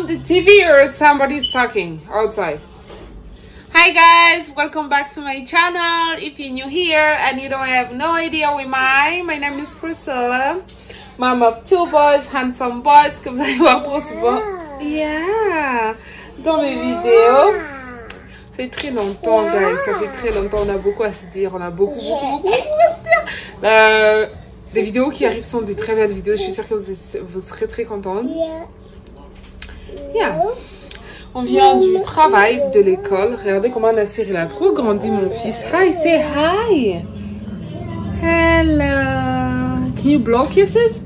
the TV or somebody's talking outside? Hi guys, welcome back to my channel. If you're new here and you don't have no idea who am I, my name is Priscilla, mom of two boys, handsome boys que vous allez voir trop souvent. Yeah, dans mes vidéos. Ça fait très longtemps, guys. Ça fait très longtemps. On a beaucoup à se dire. On a beaucoup à se dire. Les vidéos qui arrivent sont des très belles vidéos. Je suis sûre que vous serez très contents. Yeah. On vient du travail, de l'école. Regardez comment Nassir il a trop grandi, mon fils. Hi, say hi. Hello. Can you blow kisses?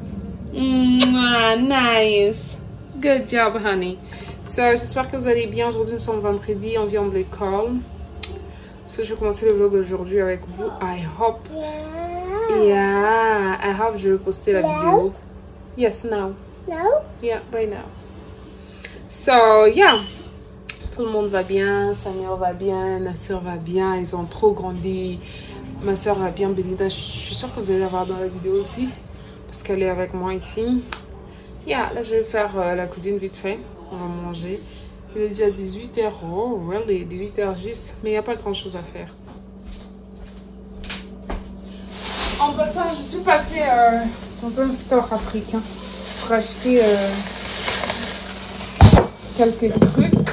Nice. Good job, honey. So, j'espère que vous allez bien. Aujourd'hui, nous sommes vendredi. On vient de l'école. So, je vais commencer le vlog aujourd'hui avec vous. I hope. Yeah. I hope je vais poster la vidéo. Yes, now. No? Yeah, right now. So, yeah. Tout le monde va bien. Samir va bien. Nassir va bien. Ils ont trop grandi. Ma soeur va bien. Belinda, je suis sûre que vous allez la voir dans la vidéo aussi. Parce qu'elle est avec moi ici. Yeah, là, je vais faire la cuisine vite fait. On va manger. Il est déjà 18h. Oh, really? 18h juste. Mais il n'y a pas grand chose à faire. En passant, je suis passée dans un store africain pour acheter quelques trucs.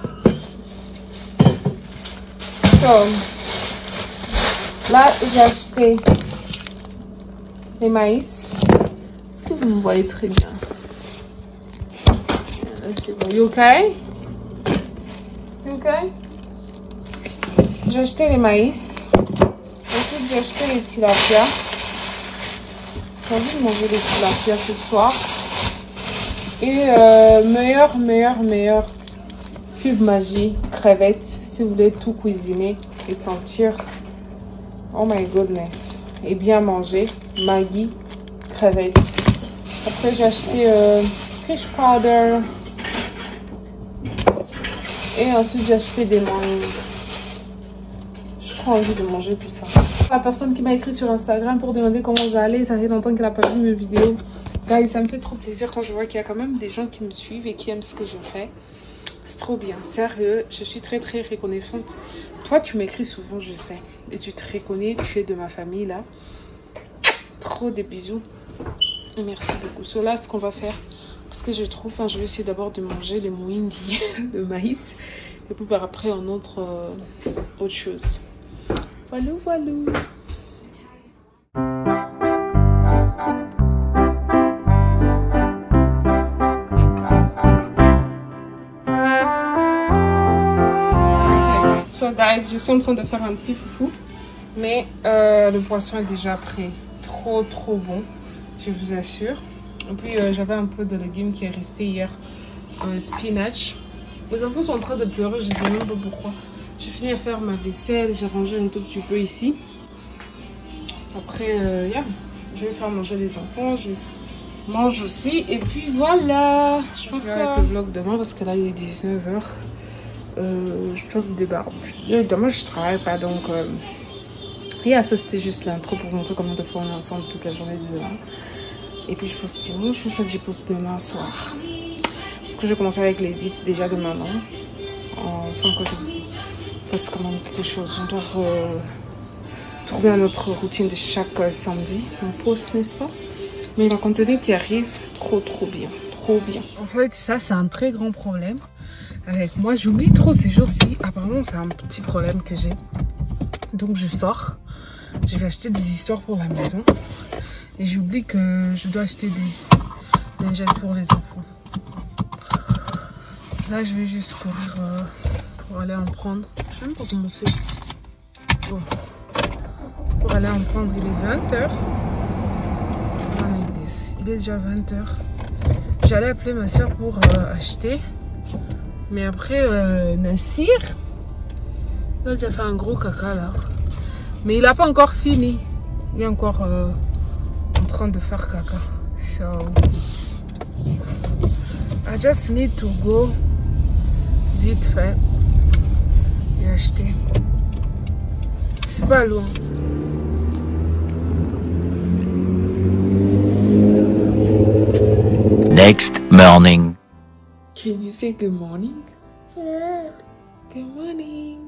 So, là, j'ai acheté les maïs. Est-ce que vous me voyez très bien? C'est bon. You okay? You okay? J'ai acheté les maïs. Ensuite, j'ai acheté les tilapia. J'ai envie de manger les tilapia ce soir. Et meilleur cube magie, crevettes. Si vous voulez tout cuisiner et sentir. Oh my goodness. Et bien manger. Maggi, crevettes. Après, j'ai acheté fish powder. Et ensuite, j'ai acheté des mangues. J'ai trop envie de manger tout ça. La personne qui m'a écrit sur Instagram pour demander comment j'allais, ça fait longtemps qu'elle n'a pas vu mes vidéos. Guys, ça me fait trop plaisir quand je vois qu'il y a quand même des gens qui me suivent et qui aiment ce que je fais. C'est trop bien, sérieux. Je suis très reconnaissante. Toi, tu m'écris souvent, je sais. Et tu te reconnais, tu es de ma famille là. Trop de bisous. Et merci beaucoup. So là, ce qu'on va faire, parce que je trouve, je vais essayer d'abord de manger les mouindi, le maïs. Et puis par après, on autre chose. Voilà, voilà. Okay. So guys, je suis en train de faire un petit foufou. Mais le poisson est déjà prêt. Trop bon. Je vous assure. Et puis j'avais un peu de légumes qui est resté hier. Spinach. Les enfants sont en train de pleurer, je ne sais même pas pourquoi. J'ai fini à faire ma vaisselle, j'ai rangé un tout petit peu ici. Après, yeah, je vais faire manger les enfants, je mange aussi. Et puis voilà, je pense que je vais avec le vlog demain parce que là il est 19h. Je dois me débarrasser. Demain je travaille pas donc... Yeah, ça c'était juste l'intro pour montrer comment on est ensemble toute la journée de demain. Et puis je poste dimanche ou ça je poste demain soir. Parce que je commence avec les 10 déjà de maintenant. Enfin que je poste quand même quelque chose. On doit trouver à notre routine de chaque samedi. On poste, n'est-ce pas? Mais le contenu qui arrive, trop bien. Trop bien. En fait, ça c'est un très grand problème avec moi. J'oublie trop ces jours-ci. Apparemment, c'est un petit problème que j'ai. Donc je sors. Je vais acheter des histoires pour la maison. Et j'oublie que je dois acheter des lingettes pour les enfants. Là, je vais juste courir pour aller en prendre. Je sais même pas comment c'est. Bon. Pour aller en prendre, il est 20h. Il est déjà 20h. J'allais appeler ma soeur pour acheter. Mais après, Nassir, il a déjà fait un gros caca là. Mais il n'a pas encore fini. Il est encore en train de faire caca. So, I just need to go vite fait et acheter. C'est pas loin. Next morning. Can you say good morning? Good morning.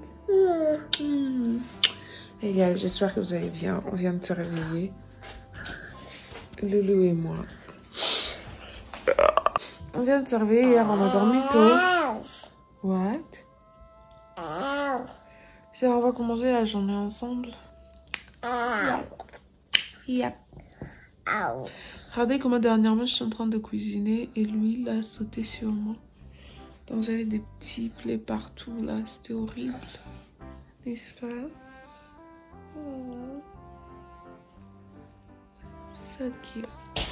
Les gars, j'espère que vous allez bien. On vient de se réveiller. Loulou et moi. On vient de se réveiller hier, on a dormi tôt. What? On va commencer la journée ensemble. Yep. Regardez comment dernièrement je suis en train de cuisiner et lui il a sauté sur moi. Donc j'avais des petits plaies partout là, c'était horrible. N'est-ce pas? So cute.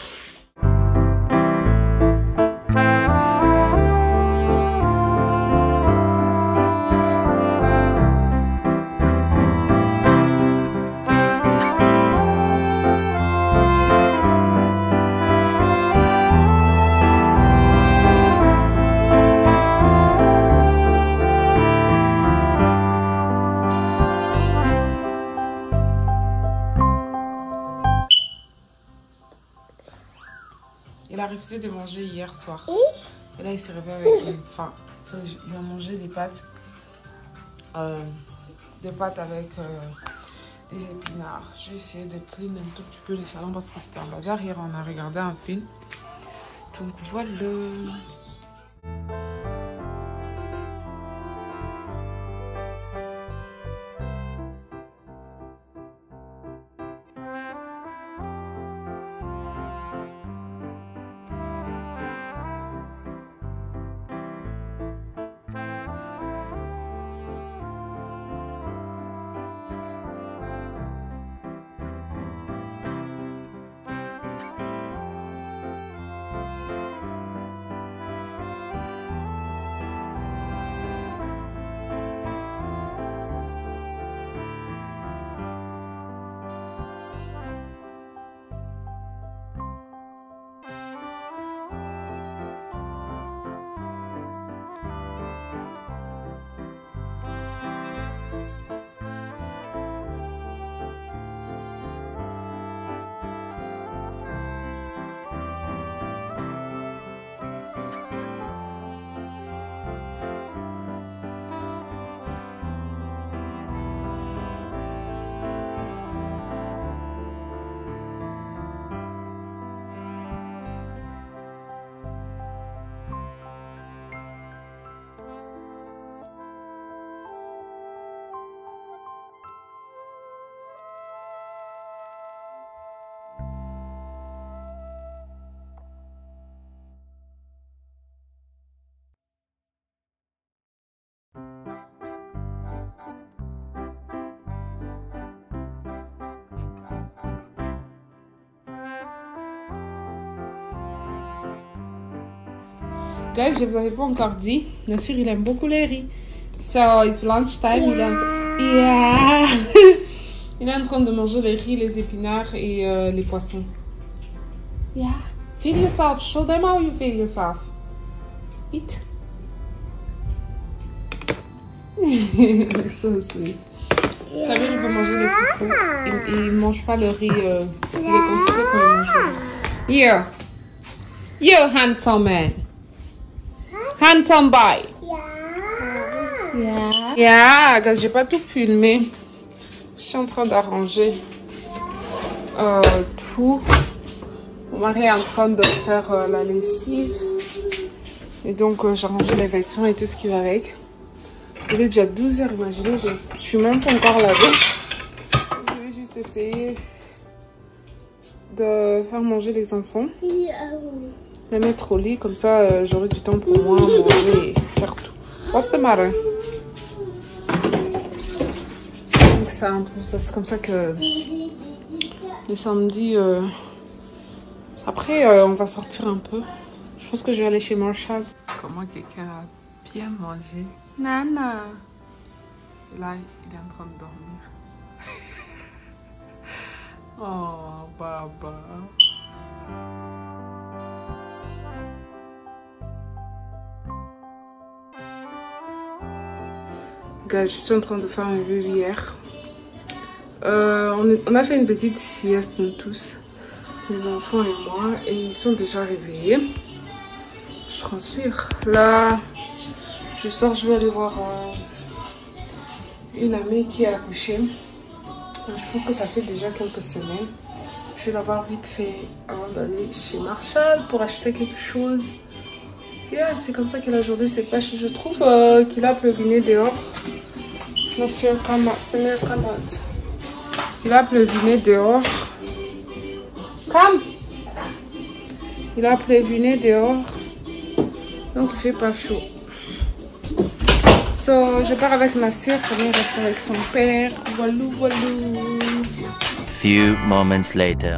Il a refusé de manger hier soir. Et là, il s'est réveillé avec une faim. Il a mangé des pâtes. Des pâtes avec des épinards. Je vais essayer de clean un tout petit peu les salons parce que c'était un bazar. Hier, on a regardé un film. Donc voilà. Guys, je vous avais pas encore dit, Nassir il aime beaucoup les riz. So it's lunchtime. Yeah. Il est en train de manger les riz, les épinards et les poissons. Yeah. Feed yourself. Show them how you feed yourself. Eat. So sweet. Samir il veut manger les foufous. Il mange pas le riz. Il est considéré quand il mange le riz. Yeah. You handsome man. Handsome boy. Yeah. Yeah, guys, j'ai pas tout filmé. Je suis en train d'arranger tout. Mon mari est en train de faire la lessive. Et donc, j'ai rangé les vêtements et tout ce qui va avec. Il est déjà 12 h, imaginez, je suis même pas encore lavée. Je vais juste essayer de faire manger les enfants. Les mettre au lit, comme ça j'aurai du temps pour moi, manger et faire tout. What's the matter? Donc c'est comme ça que le samedi, après on va sortir un peu. Je pense que je vais aller chez Marshall. Comment quelqu'un a bien mangé? Nana. Et là, il est en train de dormir. Oh, baba. Guys, je suis en train de faire un vœu hier. On a fait une petite sieste nous tous, les enfants et moi, et ils sont déjà réveillés. Je transpire. Là, je sors, je vais aller voir une amie qui a accouché. Je pense que ça fait déjà quelques semaines. Je vais la voir vite fait avant d'aller chez Marshall pour acheter quelque chose. Yeah, c'est comme ça que la journée s'est passée. Je trouve qu'il a pleuviné dehors. Non, c'est mieux comme il a pleuviné dehors. Comme il a pleuviné dehors. Donc il fait pas chaud. So, je pars avec ma soeur, ça vient rester avec son père. Voilou, voilou. Few moments later.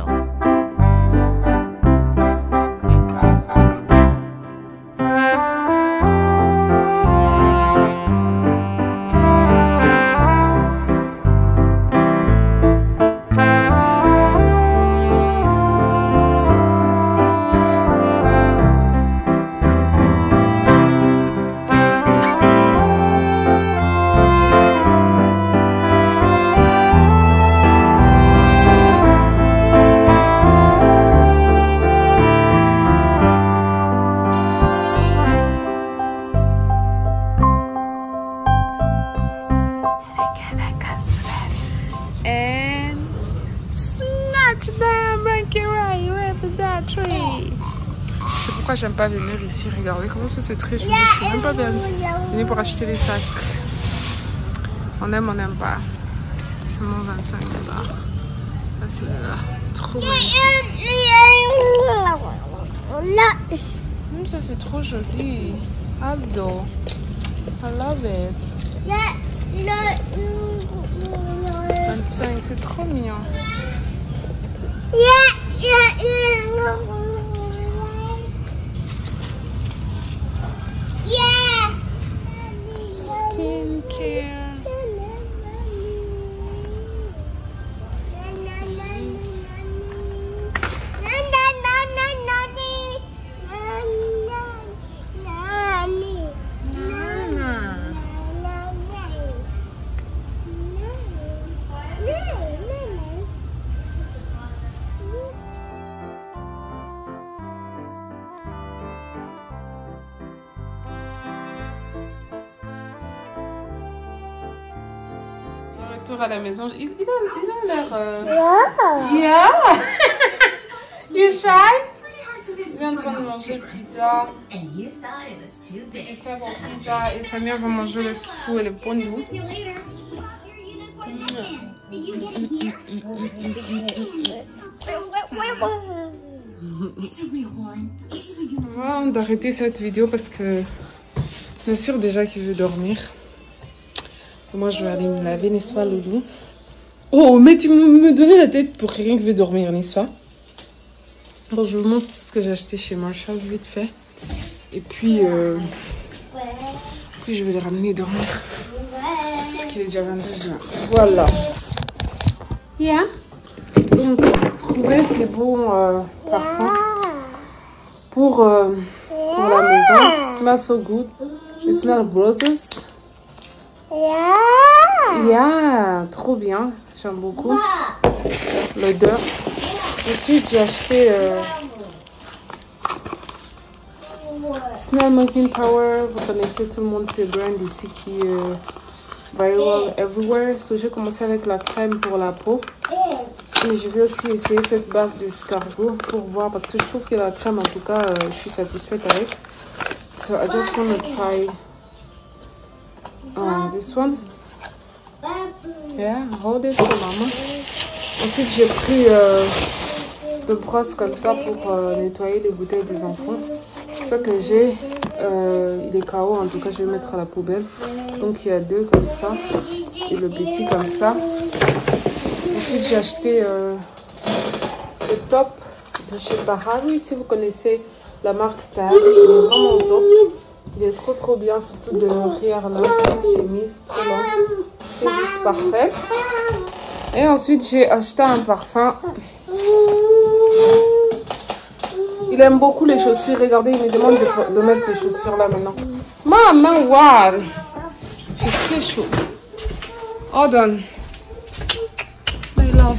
C'est pourquoi j'aime pas venir ici. Regardez comment ça c'est très joli. Je suis même pas bien venue pour acheter des sacs. On aime pas. C'est mon 25 $. Là c'est là. Trop joli. Ça c'est trop joli. Ado. I love it. 25, c'est trop mignon. Skincare. Retour à la maison, il a l'air... Yeah. You shy? Il est en train de manger pizza. Pizza et Samir va manger le fou et le pondou. On va arrêter cette vidéo parce que bien sûr déjà qu'il veut dormir. Moi je vais aller me laver, n'est-ce pas Loulou? Oh mais tu me donnais la tête pour quelqu'un qui veut dormir, n'est-ce pas? Bon, je vous montre tout ce que j'ai acheté chez Marshall vite fait. Et puis je vais les ramener dormir. Parce qu'il est déjà 22 h. Voilà. Yeah. Donc trouver ces bons parfums pour la maison. Smells so good. It smells roses. Yeah, trop bien. J'aime beaucoup l'odeur. Ensuite, j'ai acheté Snell Making Power. Vous connaissez tout le monde ces brands ici qui est viral everywhere. So, j'ai commencé avec la crème pour la peau. Et je vais aussi essayer cette baffe d'escargot pour voir. Parce que je trouve que la crème, en tout cas, je suis satisfaite avec. So, I just want to try this one. Yeah, hold it for mama. Ensuite, j'ai pris de brosse comme ça pour nettoyer les bouteilles des enfants. Ce que j'ai, il est KO, en tout cas, je vais mettre à la poubelle. Donc, il y a deux comme ça et le petit comme ça. Ensuite, j'ai acheté ce top de chez Bahari. Si vous connaissez la marque Tag, il est vraiment top. Il est trop bien, surtout de rire là, c'est une chemise trop longue. C'est juste parfait. Et ensuite, j'ai acheté un parfum. Il aime beaucoup les chaussures. Regardez, il me demande de mettre des chaussures là maintenant. Maman, wow! Il fait très chaud. Hold on. My love.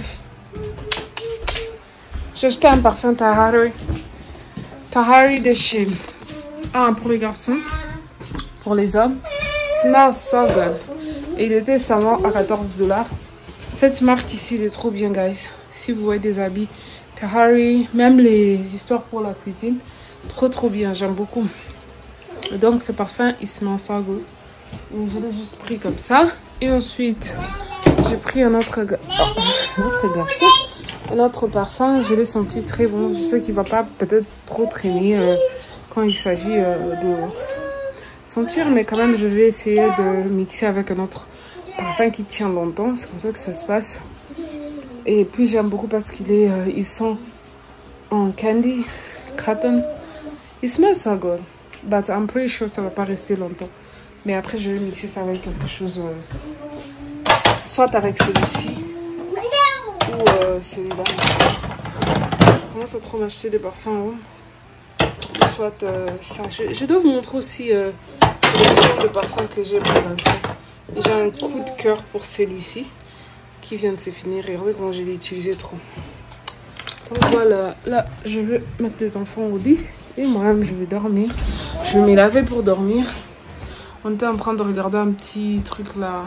J'ai acheté un parfum Tahari. Tahari de chez Ah, pour les garçons, pour les hommes, Smells So Good. Et il était seulement à 14 $. Cette marque ici, elle est trop bien, guys. Si vous voyez des habits Tahari, même les histoires pour la cuisine, trop bien, j'aime beaucoup. Donc ce parfum, il smell so good. Donc je l'ai juste pris comme ça. Et ensuite, j'ai pris un autre garçon, un autre parfum. Je l'ai senti très bon. Je sais qu'il va pas peut-être trop traîner quand il s'agit de sentir, mais quand même je vais essayer de mixer avec un autre parfum qui tient longtemps. C'est comme ça que ça se passe. Et puis j'aime beaucoup parce qu'il est, il sent en candy, cotton. Il smells so good, but I'm pretty sure ça va pas rester longtemps. Mais après je vais mixer ça avec quelque chose, soit avec celui-ci ou celui-là. Je commence à trop m'acheter des parfums, soit ça. Je dois vous montrer aussi les sortes de parfums que j'ai pour l'instant. J'ai un coup de cœur pour celui-ci qui vient de se finir. Regardez comment je l'ai utilisé trop. Donc voilà, là je vais mettre les enfants au lit et moi-même je vais dormir. Je vais me laver pour dormir. On était en train de regarder un petit truc là.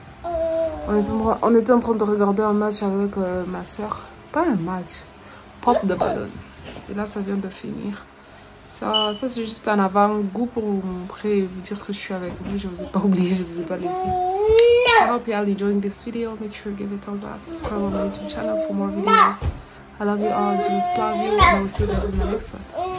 On était en train de regarder un match avec ma soeur. Pas un match, Pop the Balloon. Et là ça vient de finir. Ça c'est juste un avant-goût pour vous montrer et vous dire que je suis avec vous. Je vous ai pas oublié, je vous ai pas laissé. I hope you all enjoying this video. Make sure to give it a thumbs up. Subscribe on my YouTube channel for more videos. I love you all. Jesus love you. And I will see you guys in the next one.